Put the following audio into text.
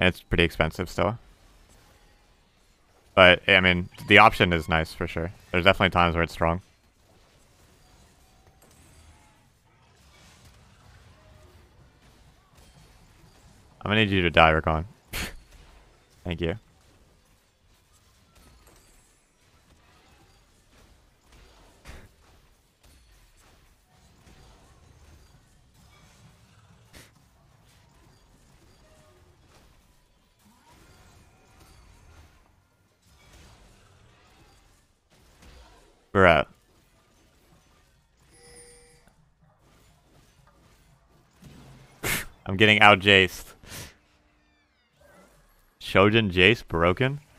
And it's pretty expensive still. But, I mean, the option is nice for sure. There's definitely times where it's strong. I'm gonna need you to die, Rakan. Thank you. We're at. I'm getting out Jaced. Shojin Jace broken?